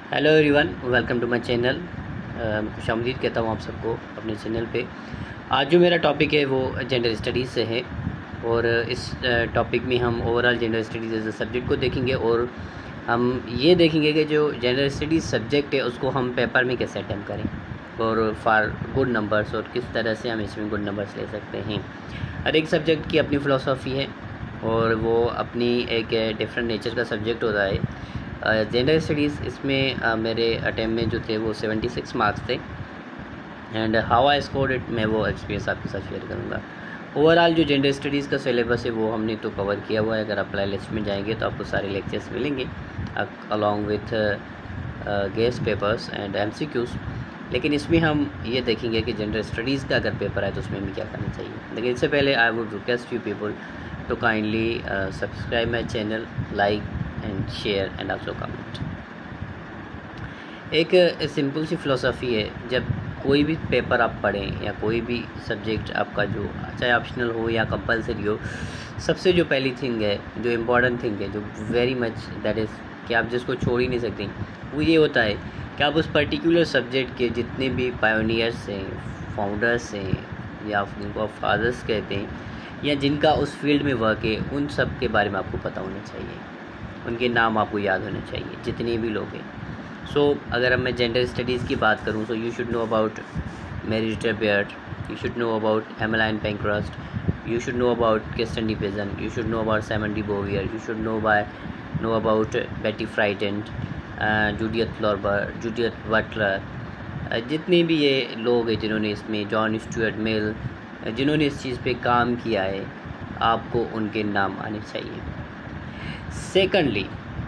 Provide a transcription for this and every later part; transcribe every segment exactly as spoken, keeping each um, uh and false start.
Hello everyone, welcome to my channel. खुश आमदीद कहता हूँ आप सबको अपने चैनल पे। आज जो मेरा टॉपिक है वो जेंडर स्टडीज़ से है और इस टॉपिक में हम overall gender studies as a subject को देखेंगे और हम ये देखेंगे कि जो जेंडर स्टडीज़ सब्जेक्ट है उसको हम पेपर में कैसे अटैम्प्ट करें और फॉर गुड नंबर्स, और किस तरह से हम इसमें गुड नंबर्स ले सकते हैं। हर एक सब्जेक्ट की अपनी फ़िलासफ़ी है और वो अपनी एक डिफरेंट नेचर का सब्जेक्ट होता है। जेंडर स्टडीज़ इसमें uh, मेरे अटैम्प्ट में जो थे वो सेवेंटी सिक्स मार्क्स थे and how I scored it, मैं वो एक्सपीरियंस आपके साथ शेयर करूँगा। ओवरऑल जो जेंडर स्टडीज़ का सिलेबस है वो हमने तो कवर किया हुआ है। अगर आप प्ले लिस्ट में जाएंगे तो आपको सारे लेक्चर्स मिलेंगे along with guess papers and MCQs. लेकिन इसमें हम ये देखेंगे कि जेंडर स्टडीज़ का अगर पेपर है तो उसमें हमें क्या करना चाहिए। लेकिन इससे पहले I would request you people to kindly subscribe my channel, like and share and also comment. एक सिंपल सी फ़िलासफ़ी है, जब कोई भी पेपर आप पढ़ें या कोई भी सब्जेक्ट आपका जो चाहे ऑप्शनल हो या कंपलसरी हो, सबसे जो पहली थिंग है, जो इम्पॉर्टेंट थिंग है, जो वेरी मच दैट इज़ कि आप जिसको छोड़ ही नहीं सकते, वो ये होता है कि आप उस पर्टिकुलर सब्जेक्ट के जितने भी पायोनियर्स हैं, फाउंडर्स हैं या जिनको आप फादर्स कहते हैं या जिनका उस फील्ड में वर्क है, उन सब के बारे में आपको पता होना चाहिए, उनके नाम आपको याद होने चाहिए जितने भी लोग हैं। सो so, अगर अब मैं जेंडर स्टडीज़ की बात करूँ, so you should know about Mary Ritter Beard, you should know about Emmeline Pankhurst, you should know about Christine de Pizan, you should know about Simone de Beauvoir, you should know by know about Betty Friedan, जूडियथ लॉर्बर, जूडियथ Buttler, जितने भी ये लोग हैं जिन्होंने इसमें, John Stuart Mill, जिन्होंने इस चीज़ पे काम किया है, आपको उनके नाम आने चाहिए। सेकंडली,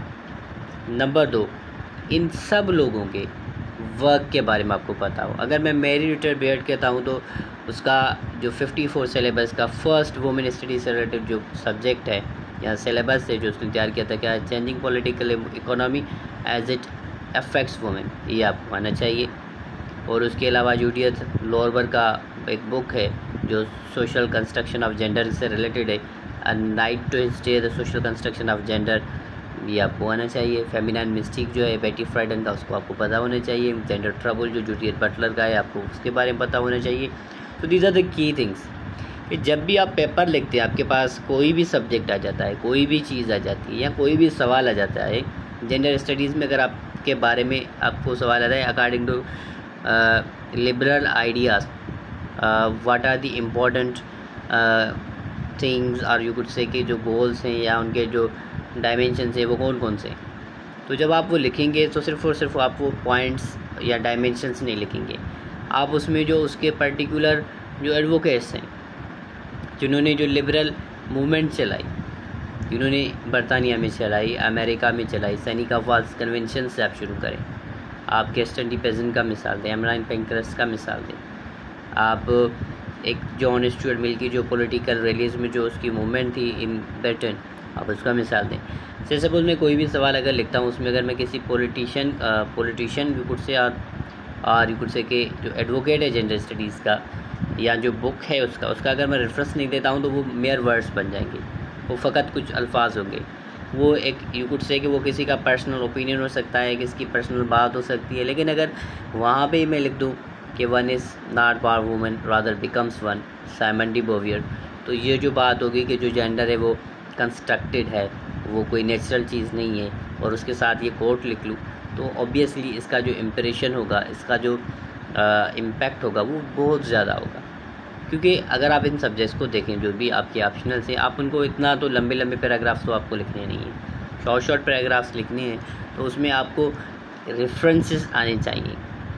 नंबर दो, इन सब लोगों के वर्क के बारे में आपको पता हो। अगर मैं मैरी रिटर बेयर्ड कहता हूँ तो उसका जो फिफ्टी फोर सिलेबस का फर्स्ट वुमेन स्टडीज से रिलेटेड जो सब्जेक्ट है या सिलेबस है जो उसने तैयार किया था, क्या है, changing political economy as it affects women, ये आपको आना चाहिए। और उसके अलावा जूडियथ लॉर्बर का एक बुक है जो सोशल कंस्ट्रक्शन ऑफ जेंडर से रिलेटेड है, a night to stay the social construction of gender, ये आपको आना चाहिए। फेमिनाइन मिस्टिक जो है बेटी फ्राइडन का, उसको आपको पता होना चाहिए। जेंडर ट्रबल जो जूडियथ बटलर का है, आपको उसके बारे में पता होना चाहिए। तो these are the key things कि जब भी आप पेपर लिखते हैं, आपके पास कोई भी सब्जेक्ट आ जाता है, कोई भी चीज़ आ जाती है या कोई भी सवाल आ जाता है जेंडर स्टडीज़ में, अगर आपके बारे में आपको सवाल आता है according to liberal ideas, what are the important things और यू कुड से कि जो गोल्स हैं या उनके जो डायमेंशंस हैं वो कौन कौन से। तो जब आप वो लिखेंगे तो सिर्फ और सिर्फ आप वो पॉइंट्स या डायमेंशंस नहीं लिखेंगे, आप उसमें जो उसके पर्टिकुलर जो एडवोकेट्स हैं, जिन्होंने जो लिबरल मूवमेंट चलाई, जिन्होंने बरतानिया में चलाई, अमेरिका में चलाई, सेनेका फॉल्स कन्वेंशन से आप शुरू करें, आप किर्स्टन डी पिजन का मिसाल दें, एमेलाइन पैंक्रस्ट का मिसाल दें, आप एक जॉन स्टुअर्ट मिल की जो पॉलिटिकल रैलीज में जो उसकी मूवमेंट थी इन ब्रिटेन, आप उसका मिसाल दें। से सपोज मैं कोई भी सवाल अगर लिखता हूँ, उसमें अगर मैं किसी पॉलिटिशियन पॉलिटिशियन यू कुड से और यू कुड से के जो एडवोकेट है जेंडर स्टडीज़ का या जो बुक है उसका उसका अगर मैं रेफरेंस नहीं देता हूँ तो वो मेयर वर्ड्स बन जाएंगे, वो फ़कत कुछ अल्फाज होंगे। वो एक यू कुड से कि वो किसी का पर्सनल ओपिनियन हो सकता है, किसी की पर्सनल बात हो सकती है। लेकिन अगर वहाँ पे मैं लिख दूँ कि one is not power women rather becomes one, Simone de Beauvoir, तो ये जो बात होगी कि जो जेंडर है वो कंस्ट्रक्टेड है, वो कोई नेचुरल चीज़ नहीं है, और उसके साथ ये कोट लिख लूँ, तो ऑब्वियसली इसका जो इम्प्रेशन होगा, इसका जो इम्पैक्ट होगा वो बहुत ज़्यादा होगा। क्योंकि अगर आप इन सब्जेक्ट्स को देखें जो भी आपके ऑप्शनल से, आप उनको इतना तो लंबे लंबे पैराग्राफ्स तो आपको लिखने नहीं हैं, शॉर्ट शॉर्ट पैराग्राफ्स लिखने हैं, तो उसमें आपको रेफरेंसेस आने चाहिए।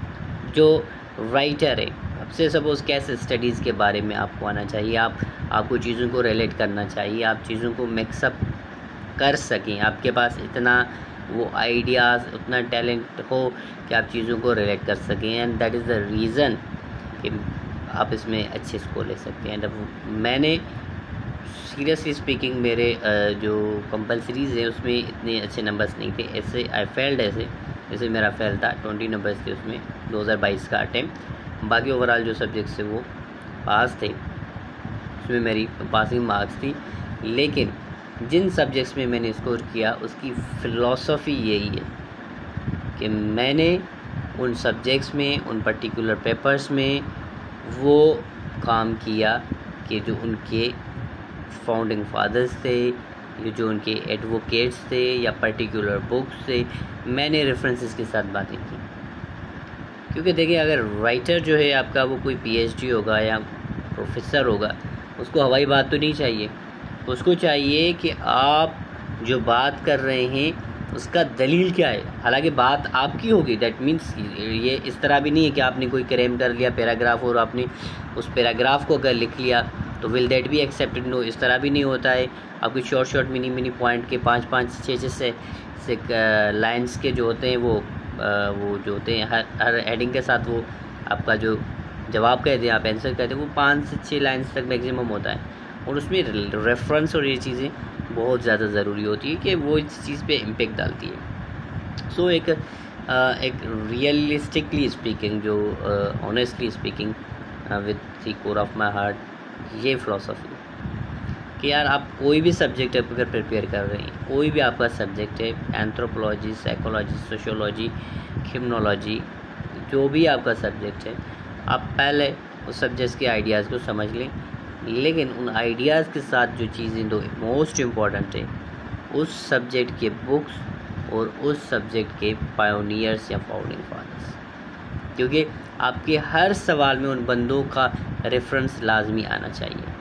जो राइटर है, सबसे सपोज कैसे स्टडीज़ के बारे में आपको आना चाहिए, आप आपको चीज़ों को रिलेट करना चाहिए, आप चीज़ों को मिक्सअप कर सकें, आपके पास इतना वो आइडियाज़, उतना टैलेंट हो कि आप चीज़ों को रिलेट कर सकें, and that is the reason कि आप इसमें अच्छे स्कोर ले सकते हैं। जब मैंने सीरियसली स्पीकिंग मेरे जो कंपलसरीज़ हैं उसमें इतने अच्छे नंबर्स नहीं थे, ऐसे आई फेल्ड, ऐसे जैसे मेरा फेल था, ट्वेंटी नंबर्स थे उसमें दो हज़ार बाईस का अटैम्प्ट। बाकी ओवरऑल जो सब्जेक्ट्स थे वो पास थे, उसमें मेरी पासिंग मार्क्स थी। लेकिन जिन सब्जेक्ट्स में मैंने स्कोर किया उसकी फ़िलासफ़ी यही है कि मैंने उन सब्जेक्ट्स में, उन पर्टिकुलर पेपर्स में वो काम किया कि जो उनके फाउंडिंग फादर्स थे, ये जो उनके एडवोकेट्स थे या पर्टिकुलर बुक्स थे, मैंने रेफरेंसेस के साथ बातें की। क्योंकि देखिए, अगर राइटर जो है आपका वो कोई पीएचडी होगा या प्रोफेसर होगा, उसको हवाई बात तो नहीं चाहिए। उसको चाहिए कि आप जो बात कर रहे हैं उसका दलील क्या है। हालांकि बात आपकी होगी, दैट मीन्स ये इस तरह भी नहीं है कि आपने कोई क्लेम कर लिया पैराग्राफ और आपने उस पैराग्राफ को अगर लिख लिया तो will that be accepted. No, इस तरह भी नहीं होता है। आपके short short mini mini point के पाँच पाँच छः छः से, से लाइन्स के जो होते हैं वो आ, वो जो होते हैं हर हर हेडिंग के साथ वो आपका जो जवाब कहते हैं, आप आंसर कहते हैं, वो पाँच से छः लाइन्स तक मैक्सिमम होता है। और उसमें रेफरेंस और ये चीज़ें बहुत ज़्यादा ज़रूरी होती है कि वो इस चीज़ पे इम्पेक्ट डालती है। सो so, एक आ, एक रियलिस्टिकली स्पीकिंग, जो honestly speaking with the core of my heart, ये फ़िलासफ़ी कि यार आप कोई भी सब्जेक्ट अगर प्रिपेयर कर रहे हैं, कोई भी आपका सब्जेक्ट है, एंथ्रोपोलॉजी, साइकोलॉजी, सोशियोलॉजी, क्रिमिनोलॉजी, जो भी आपका सब्जेक्ट है, आप पहले उस सब्जेक्ट के आइडियाज़ को समझ लें। लेकिन उन आइडियाज़ के साथ जो चीज़ें दो मोस्ट इम्पॉर्टेंट है, उस सब्जेक्ट के बुक्स और उस सब्जेक्ट के पायोनियर्स या फाउंडिंग फादर्स, क्योंकि आपके हर सवाल में उन बंदों का रेफरेंस लाजमी आना चाहिए।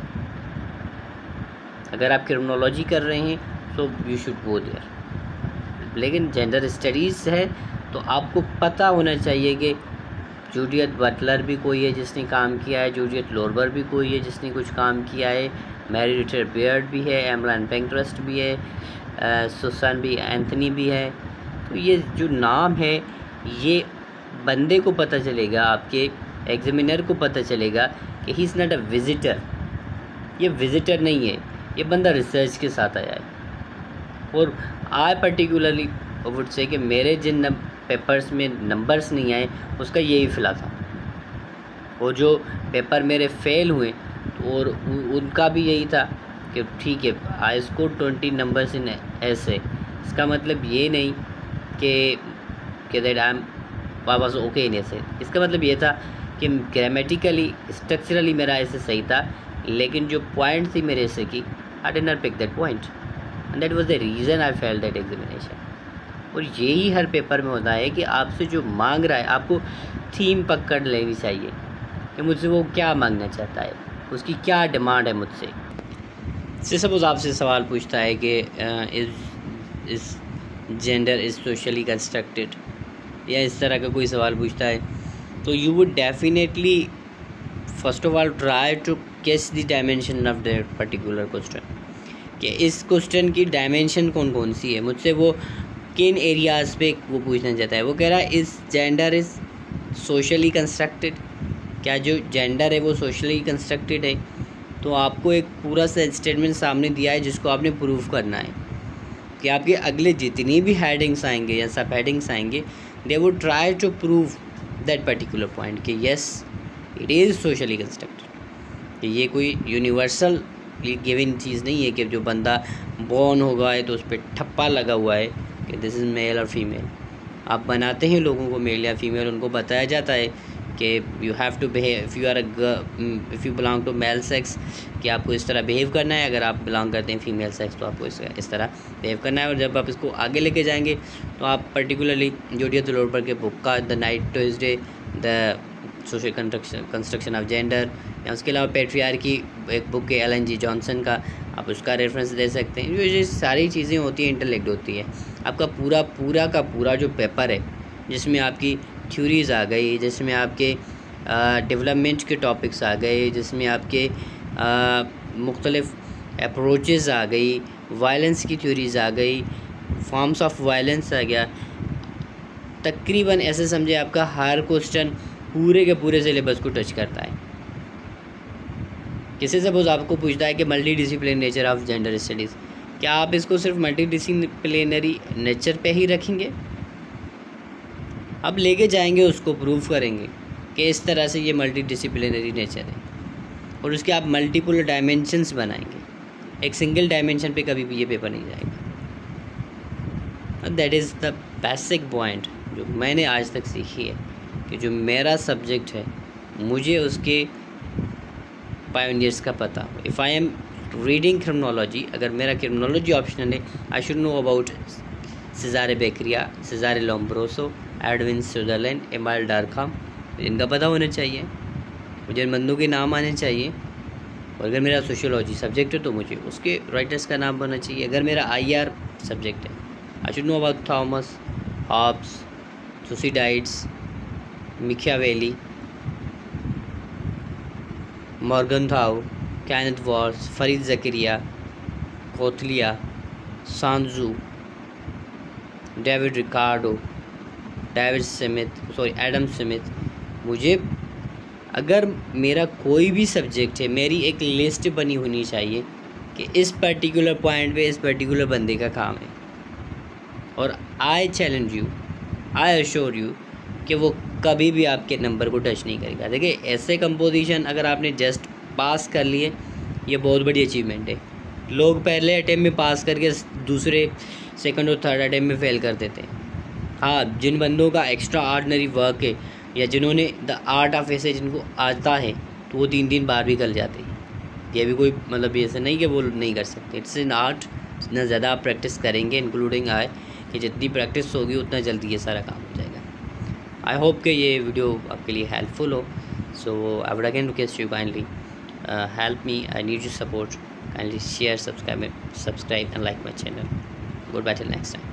अगर आप क्रिमिनोलॉजी कर रहे हैं तो यू शुड गो देयर। लेकिन जेंडर स्टडीज़ है तो आपको पता होना चाहिए कि जूडियट बटलर भी कोई है जिसने काम किया है, जूडियट लोरबर भी कोई है जिसने कुछ काम किया है, मैरी रिचर्ड बियर्ड भी है, एमलान पेंक्रेस्ट भी है, सुसान बी एंथनी भी है। तो ये जो नाम है, ये बंदे को पता चलेगा, आपके एग्जामिनर को पता चलेगा कि he is not a visitor. ये विजिटर नहीं है, ये बंदा रिसर्च के साथ आया है। और आई पर्टिकुलरली वुड से कि मेरे जिन पेपर्स में नंबर्स नहीं आए उसका यही फिला था, और जो पेपर मेरे फेल हुए और उनका भी यही था कि ठीक है, I score twenty numbers in essay. इसका मतलब ये नहीं कि कि that I am was okay in essay. इसका मतलब ये था कि ग्रामेटिकली, स्ट्रक्चरली मेरा ऐसे सही था, लेकिन जो पॉइंट थी मेरे ऐसे की, I did not pick that point and that was the reason I failed that examination. और यही हर पेपर में होता है कि आपसे जो मांग रहा है, आपको थीम पकड़ लेनी चाहिए कि मुझसे वो क्या मांगना चाहता है, उसकी क्या डिमांड है मुझसे। से सपोज आपसे सवाल पूछता है कि इज इस जेंडर इज़ सोशली कंस्ट्रक्टेड, या इस तरह का कोई सवाल पूछता है, तो you would definitely first of all try to guess the dimension of that particular question, कि इस क्वेश्चन की डायमेंशन कौन कौन सी है, मुझसे वो किन एरियाज़ पे वो पूछना चाहता है। वो कह रहा है इस जेंडर इज़ सोशली कंस्ट्रक्टेड, क्या जो जेंडर है वो सोशली कंस्ट्रक्टेड है। तो आपको एक पूरा सा स्टेटमेंट सामने दिया है जिसको आपने प्रूव करना है कि आपके अगले जितनी भी हेडिंग्स आएंगे या सब हेडिंग्स आएंगे, they would try to prove that particular point कि yes it is socially constructed. कि ये कोई यूनिवर्सल गिवन चीज़ नहीं है कि जो बंदा बॉर्न होगा है तो उस पर ठप्पा लगा हुआ है कि दिस इज़ मेल और फीमेल। आप बनाते हैं लोगों को मेल या फीमेल, उनको बताया जाता है कि you have to behave, if you are if you belong to male sex, कि आपको इस तरह बिहेव करना है। अगर आप बिलोंग करते हैं फीमेल सेक्स तो आपको इस इस तरह बिहेव करना है। और जब आप इसको आगे लेके जाएंगे तो आप पर्टिकुलरली जूडियट लोरबर के बुक का the night Tuesday, the social construction construction of gender, या उसके अलावा पेट्रियार्की एक बुक है एलन जी जॉनसन का, आप उसका रेफरेंस दे सकते हैं। जो ये सारी चीज़ें होती हैं इंटरलेक्ट होती है। आपका पूरा पूरा का पूरा जो पेपर है जिसमें आपकी थ्योरीज़ आ गई, जिसमें आपके डेवलपमेंट के टॉपिक्स आ गए, जिसमें आपके मुख्तलिफ अप्रोचेज़ आ गई, वायलेंस की थ्योरीज़ आ गई, फॉर्म्स ऑफ वायलेंस आ गया, तकरीबन ऐसे समझे आपका हर क्वेश्चन पूरे के पूरे सिलेबस को टच करता है। किसी सपोज आपको पूछता है कि multi discipline nature of gender studies, क्या आप इसको सिर्फ मल्टी डिसिप्लिनरी नेचर पे ही रखेंगे? अब लेके जाएंगे उसको, प्रूव करेंगे कि इस तरह से ये मल्टी डिसिप्लिनरी नेचर है, और उसके आप मल्टीपल डायमेंशंस बनाएंगे। एक सिंगल डायमेंशन पे कभी भी ये पेपर नहीं जाएगा। That is the basic point जो मैंने आज तक सीखी है कि जो मेरा सब्जेक्ट है मुझे उसके पायोनियर्स का पता हो। If I am reading criminology, अगर मेरा क्रिमिनोलॉजी ऑप्शनल है, I should know about Cesare Beccaria, Cesare Lombroso, Edwin Sutherland, Emile Durkheim, इनका पता होना चाहिए, मुझे इन बंदों के नाम आने चाहिए। और अगर मेरा सोशियोलॉजी सब्जेक्ट है तो मुझे उसके राइटर्स का नाम होना चाहिए। अगर मेरा आई आर सब्जेक्ट है, I should know about Thomas Hobbes, Thucydides, Machiavelli, Morgenthau, Kenneth Waltz, Fareed Zakaria, Kautilya, Sun Tzu, David Ricardo, David Smith, sorry Adam Smith. मुझे अगर मेरा कोई भी सब्जेक्ट है, मेरी एक लिस्ट बनी होनी चाहिए कि इस पर्टिकुलर पॉइंट पे इस पर्टिकुलर बंदे का काम है। और I challenge you, I assure you कि वो कभी भी आपके नंबर को टच नहीं करेगा। देखिए ऐसे कंपोजिशन अगर आपने जस्ट पास कर लिए, ये बहुत बड़ी अचीवमेंट है। लोग पहले अटैम्प्ट में पास करके दूसरे सेकंड और थर्ड अटैम्प्ट में फेल कर देते हैं। हाँ, जिन बंदों का एक्स्ट्रा ऑर्डिनरी वर्क है या जिन्होंने द आर्ट ऑफ ऐसे जिनको आता है तो वो तीन तीन बार भी कर जाते हैं। ये भी कोई मतलब ऐसे नहीं कि वो नहीं कर सकते। It's an art. जितना ज़्यादा आप प्रैक्टिस करेंगे, इंक्लूडिंग आए कि जितनी प्रैक्टिस होगी उतना जल्दी ये सारा काम हो जाएगा। आई होप कि ये वीडियो आपके लिए हेल्पफुल हो। So I would again request you kindly help me, I need you support, kindly share, subscribe subscribe and like my channel. Goodbye till next time.